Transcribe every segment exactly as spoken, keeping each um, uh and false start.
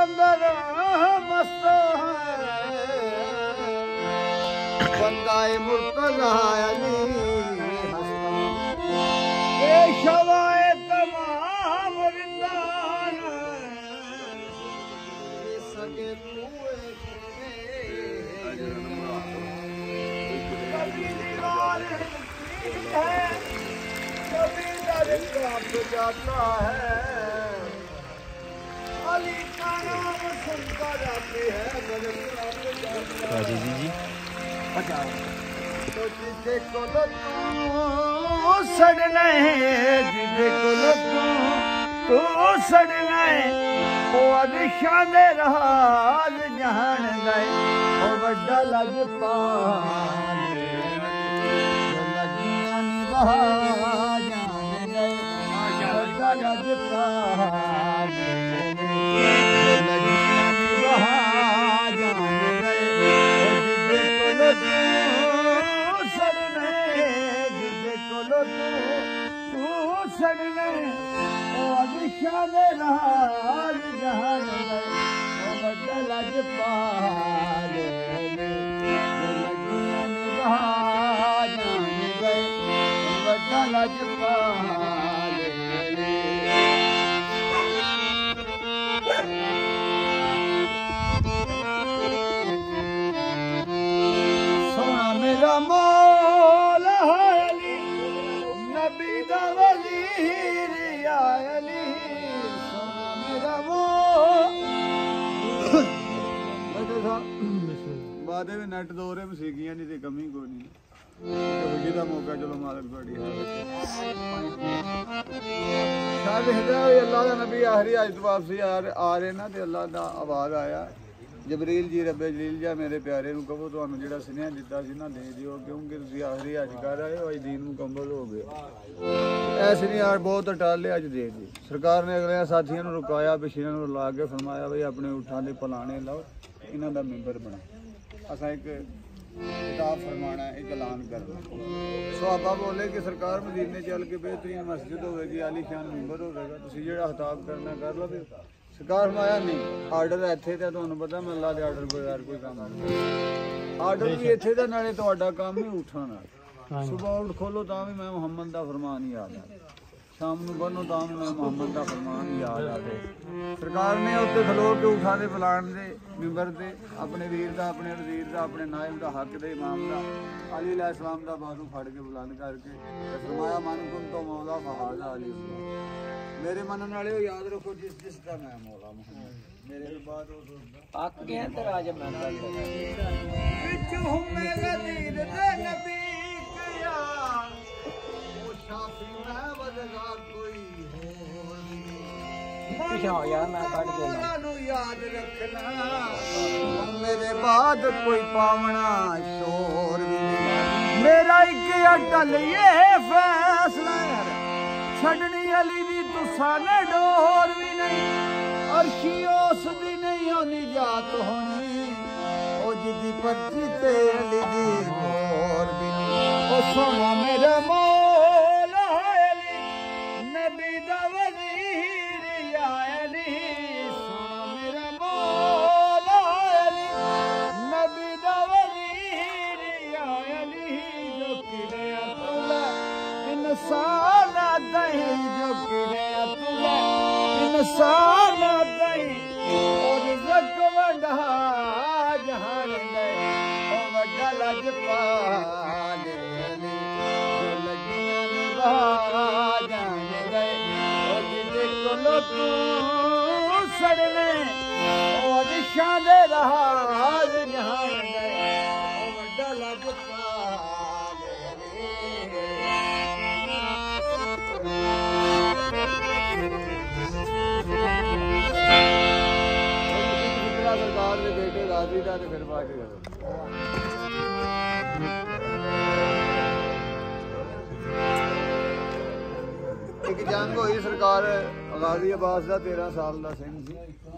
अंदर मस्त है बंदाए मुर्तज़ा अली शवाए तमाम रिंदान सके कभी दीवार है कभी दर कांप जाता है अली का नाम सुनता जाती है बदल कांप जाता है जी जी अच्छा तो जिसे को तो सड़ना है जिसे को तू तू सड़ना है ओ अदिशा दे राज जहान दे ओ बड़ा लज पाले लगियां निभा जान दे बड़ा लज पाले लगियां निभा जान दे ओ जिसे को तू तू सड़ने ओ अदिशा दे राज जहान दे ओ बड़ा लज पाले लगियां निभा जान दे ओ बड़ा लज पाले सोना मेरा मौला अली नबी दा वज़ीर या अली सोना मेरा मौला बादे में नेट दो रे मसीगियां नहीं ते कमी कोई नहीं वजी दा मौका चलो मालिक बड़ी है शायद हिदायत अल्लाह दा नबी आखिरी आज वापसी आ रहे ना ते अल्लाह दा आवाज़ आया जबरील जी रब्बे जलील जा मेरे प्यारे नूं कहो तुहानूं जिहड़ा सुनेहा दित्ता सी ना दे दिओ क्योंकि तुसीं आखिरी अज कर आए हो अज दीन मुकम्मल हो गया ऐसे नहीं यार बहुत टाले अज दे दी सरकार ने अगले साथियों नूं रुकाया पिछले नूं ला के फरमाया बई अपने ऊठां दे पलाने लाओ इन्हां दा मैंबर बना असां एक किताब फरमाना एक ऐलान करना सहाबा बोले कि सरकार मदीने चल के बेहतरीन मस्जिद होगी आलीशान मैंबर होगा तुसीं जिहड़ा खिताब करना कर लो सरकार फरमाया नहीं आर्डर इत्थे ते तुहानूं पता मैं अल्लाह दे आर्डर बगैर कोई काम नहीं आर्डर भी इत्थे दा नाले तुहाडा काम ही उठा नाल सुबह उठ खोलो तां भी मैं मुहम्मद दा फरमान याद आ शाम नूं बनो तां भी मैं मुहम्मद दा फरमान याद आ गए सरकार ने उत्ते खलो के उठा दे बुलाण दे मिंबर ते अपने वीर दा अपने वजीर दा अपने नायब दा हक दे इमाम दा अली अलैहिस्सलाम दा बाजू फड़ के बुलंद करके फरमाया मन कुन तो मौला फहाजा अली मेरे मनन वाले याद रखो जिस जिस का मैं मौला मुहम्मद मेरे बाद वो पक गया ते राज मैं विच हुमे गदीर दे नबी किया ओ शाफी मैं वजगा कोई होर पीछे यार मैं काट देना याद रखना मेरे बाद कोई पावना शोर भी मेरा एक अटल ये फैसला छड़नी अली दी तुसा ने डोर भी नहीं अर्शी उस दी नहीं होनी जात होनी ओ जिदी पर्ची ते अली दी डोर भी नहीं ओ सोना मेरा मौला अली नबी दा वज़ीर या अली सोना मेरा मौला अली नबी दा वज़ीर या अली जो किले अतुला इंसान दही जो किले तुला इंसान दही और जग वंडा जहान दे ओ वड्डा लज पाले अली जो लगियां निभा जान दे ओ जिदे कोलो तू सड़ने ओ दिशा दे राज जहान दे ओ वड्डा लज पाले सरकार के बेटे राजी का तो फिर बात करो एक जंग हुई सरकार गाजी अब्बास का तेरह साल का सिंह सी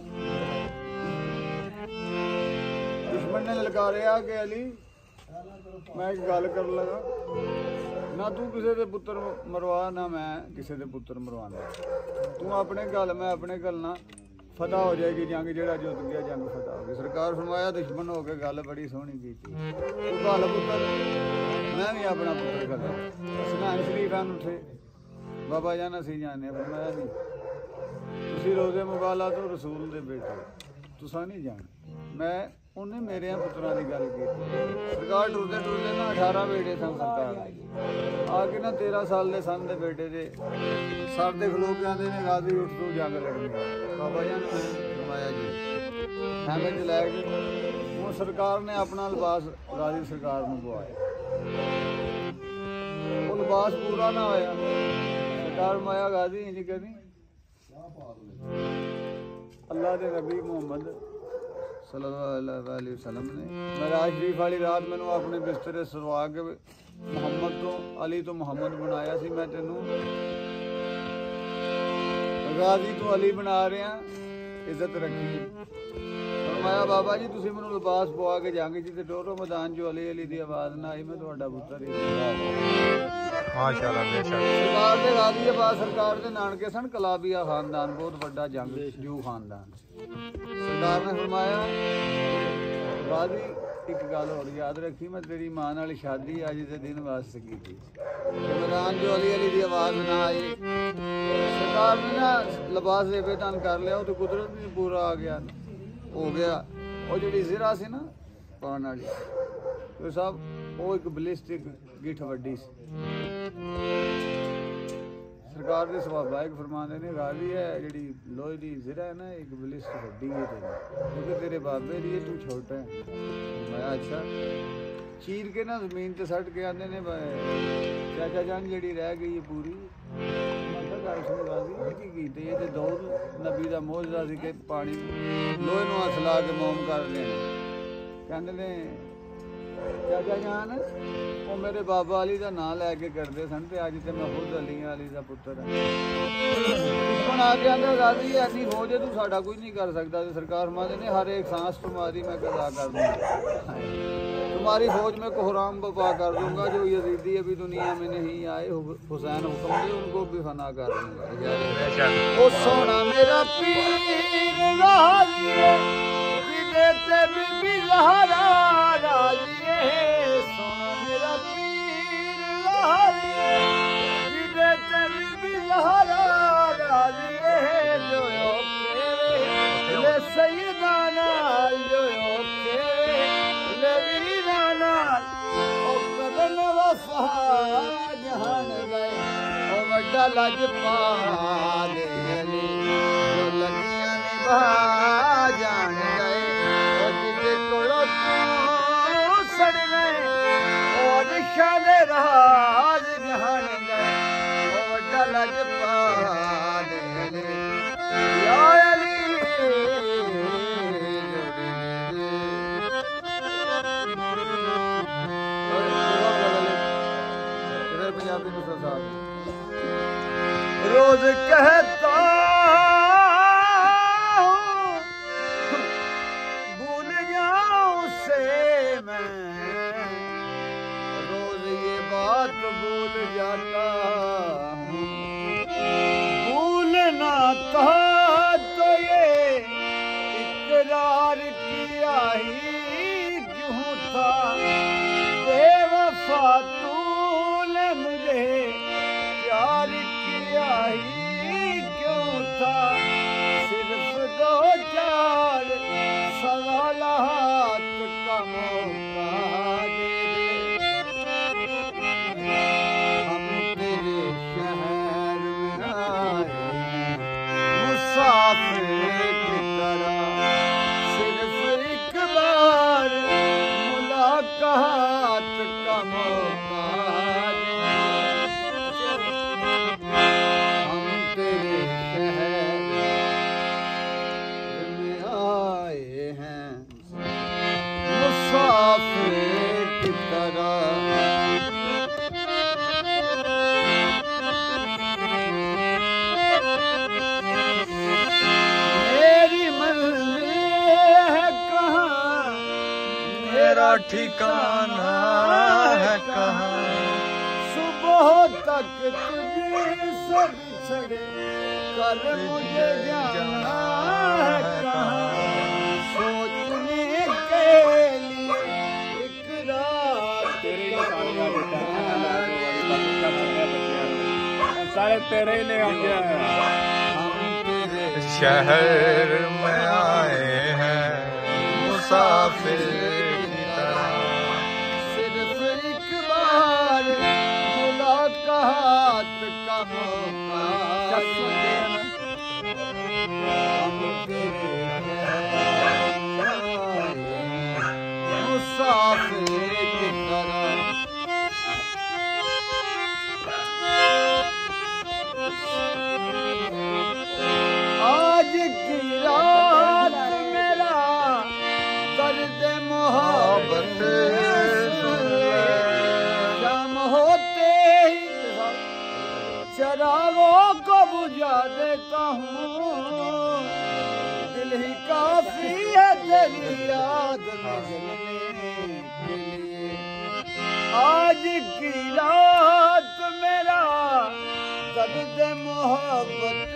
दुश्मन ने ललकारिया कि अली मैं एक गल कर लगा ना तू किसी के पुत्र मरवा ना मैं किसी के पुत्र मरवाना तू अपने गल मैं अपने गल ना फतह हो जाएगी जंग, जेड़ा जुत गया जंग फतह हो गई। सरकार फरमाया दुश्मन हो के गल बड़ी सोहनी की तू गल पुत्र मैं भी अपना पुत्र गल सुनान शरीफान उठे बाबा जान असी जाने फरमाया नहीं तुसी रोजे मुबाला तो रसूल दे बेटे तुसा नहीं जान मैं उन्हें मेरे पुत्रों की गल की। सरकार टुरते टुरते ना अठारह बेटे सन सरकार आके ना तेरह साल के सन के बेटे दे सर दे खलो के आते ने गाजी उठ तू जंग लड़नी बाबा जान फरमाया जी हैमे च लै गए हूँ सरकार ने अपना लिबास गाजी सरकार को पवाया वो लिबास पूरा ना होया सरकार माया गाजी इंज करी अल्लाह के नबी मुहम्मद सल्लल्लाहु अलैहि वसल्लम ने मेराज शरीफ वाली रात मैनू अपने बिस्तरे सरवा के मुहम्मद तो अली तो मुहम्मद बनाया सी मैं तेनू गाजी तो अली बना रहा इज्जत रखी फरमाया बाबा जी तुसीं मैनू लिबास पवा के जंग च ते टोरो मैदान जो अली अली दी आवाज़ ना आई मैं तुहाडा पुत्तर ही माशाअल्लाह बेशक सरकार दे गाजी अब्बास सरकार दे नानके सन कलाबिया खानदान बहुत बड़ा जंग जू खानदान सरकार ने फरमाया गाजी एक गल और याद रखी मैं तेरी मां नाल शादी अज दे दिन वास्ते की थी मैदान जो अली अली दी आवाज़ ना आई सरकार ने ना लिबास बेबेदान कर लिया तो कुदरत भी पूरा आ गया हो गया और जी जिरा सी ना पाने वाली तो साहब वो एक बलिस्टिक गिठ वड्डी सी सरकार के सवाबा एक फरमाते ने गाजी है जी लोहे की जिरा है ना एक बलिस्टिक वड्डी है तेरी क्योंकि तेरे बाबे लिए तू छोटा है मैं अच्छा चीर के ना जमीन ते सट के आते ने चाचा जान जी रह गई है पूरी गल सुन गाजी की कीते ये दो नबी का मोहजा सी कि पानी लोहे नूं हथ ला के मोम कर देना कहंदे ने चाचा जान वो मेरे बाबा अली का नाम लैके करते सन ते अज ते मैं खुद अली अली का पुत्र है आ के आंदा गाजी ऐसी फौज है तू साडा कुछ नहीं कर सकता सरकार माते ने हर एक सांस तुम्हारी मैं कज़ा कर दूंगा तुम्हारी फौज में कोहराम बपा कर दूंगा जो यजीदी अभी दुनिया में नहीं आए हुसैन हुक्म दे उनको भी फना कर दूंगा ओ सोना मेरा पीर राज़िए देते बीबी ज़हरा राज़िए सोना मेरा पीर राज़िए देते बीबी ज़हरा राज़िए जो तेरे ले सैयदा नाल जो तेरे ले वीरा नाल ओ कदन वफा जहान गए ओ वड्डा लजपा दे अली जो लगियां निभा जान गए ओ जिदे कोलो तू सड़ गए ओ दिशा दे राज जहान गए ओ वड्डा लजपा दे अली या अली रोज कहता हूँ भूल जाऊं से मैं रोज ये बात भूल जाता हूँ भूलना था तो ये इकरार किया ही क्यों था बेवफा तूने मुझे प्यार किया ही क्यों था सिर्फ दो चार सवालात का मौका दे दे हम तेरे शहर में आए मुसाफिर की तरह सिर्फ एक बार मुलाकात का मौका ठिकाना है कहाँ सुबह तक तुझे से बिछड़े कल मुझे जाना है तेरे ले आ गया। शहर में आए हैं मुसाफिर की तरह, सिर्फ एक बार मुलाकात का मौका दे। हम तेरे मुसाफिर की तरह। आज की रात मेरा दर्द मोहब्बत शाम होते ही चरागों को बुझा देता हूँ। दिल ही काफी है तेरी याद में जलने के लिए। आज की रात मेरा दर्द मोहब्बत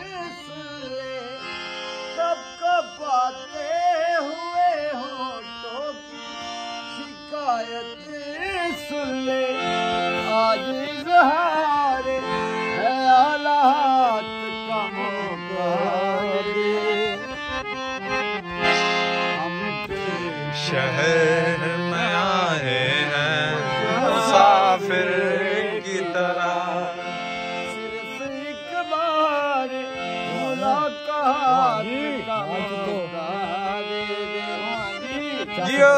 सबको पाते हुए होठों की शिकायत सुन ले। आज इज़हार है हालात का मौका दे। हम शहर में आए हैं मुसाफिर की तरह, सिर्फ एक बार मुलाकात का मौका दे दे। जियो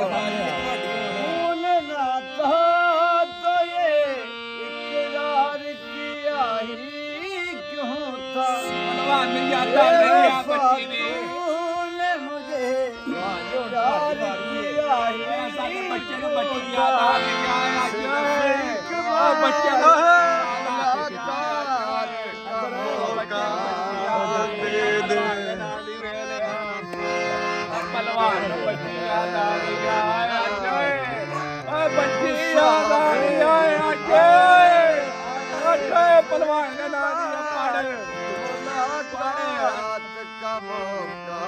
भूलना था तो ये इकरार किया ही क्यों था। मिल जाता नहीं आप बच्ची में तूने मुझे इकरार किया ही बच्चे को बच्ची याद आ गया। बच्चे को पलवान बच्ची याद आ गया। बच्ची याद आ गया। पलवान का नाम पढ़ मुलाकात का मौका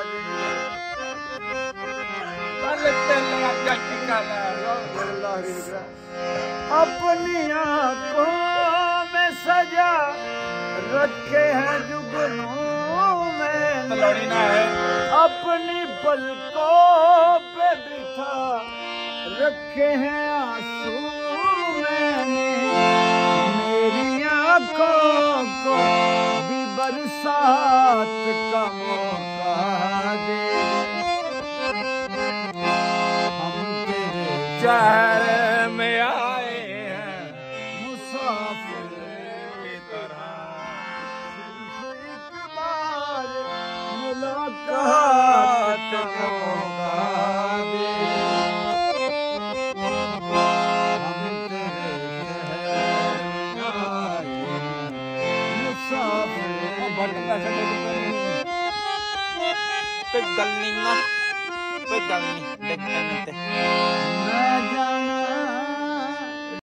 दे। अपनी आंखों में सजा रखे हैं जुगनू मैंने, अपनी पलकों पे बिठा रखे हैं आंसू मैंने। मेरी आंखों को भी बरसात का मौका दे। हम तेरे शहर में आए हैं मुसाफिर की तरह, सिर्फ एक बार मुलाकात का मौका दे। हम तेरे शहर में आए मुसाफिर। कोई गल नहीं ना, कोई गल नहीं देखते नहीं। मैं जाना